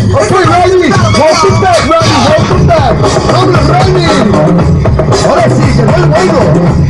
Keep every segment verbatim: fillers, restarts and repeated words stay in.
Okay, ready. Welcome back, ready. Welcome back. Vamos, ready. Ahora sí, llegó el juego.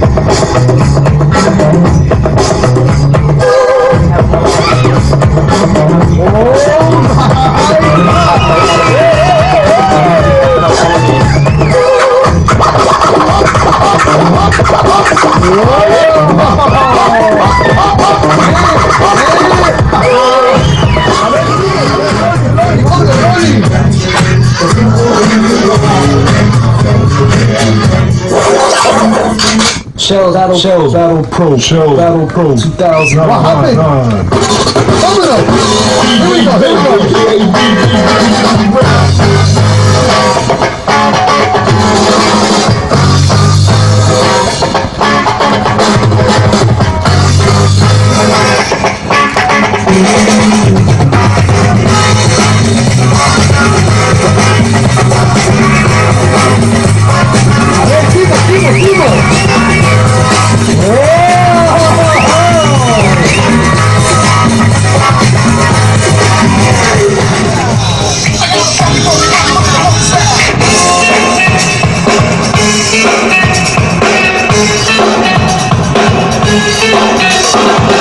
Shell Battle, Shell Battle Pro, Shell Battle Pro two thousand nine. What happened? Here we go, here we go. We'll be right back.